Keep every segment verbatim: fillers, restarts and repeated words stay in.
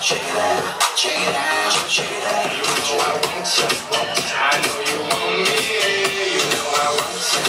shake it out, shake it out, shake it out. You know I want you, want you. I know you want me. You know I want you.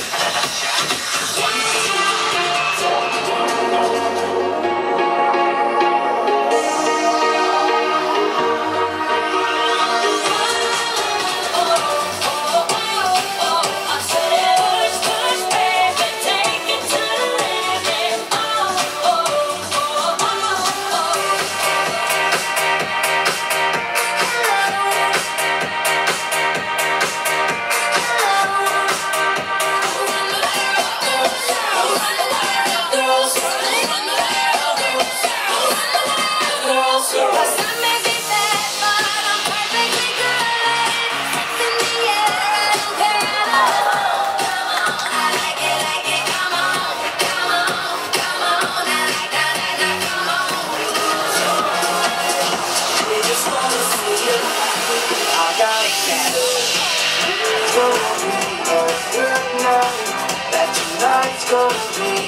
That tonight's gonna be